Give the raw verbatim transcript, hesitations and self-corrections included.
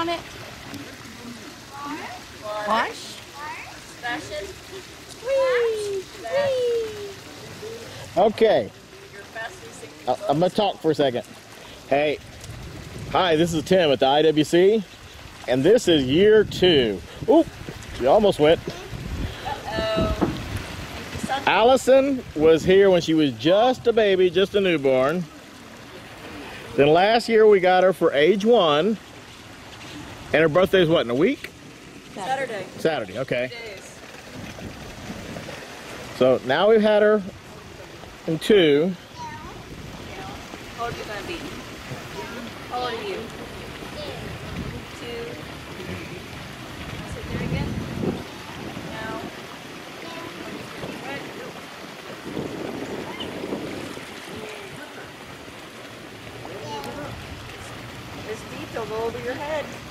on it? Wash. Fashion. Whee! Whee! Okay. I- I'm going to talk for a second. Hey, hi, this is Tim at the I W C, and this is year two. Oop, she almost went. Uh-oh. Allison was here when she was just a baby, just a newborn. Then last year we got her for age one, and her birthday's what, in a week? Saturday. Saturday, okay. Days. So now we've had her in two. How old are you gonna be? How old are you? Two. Sit there again. Now. Right. This deep, they'll go over your head.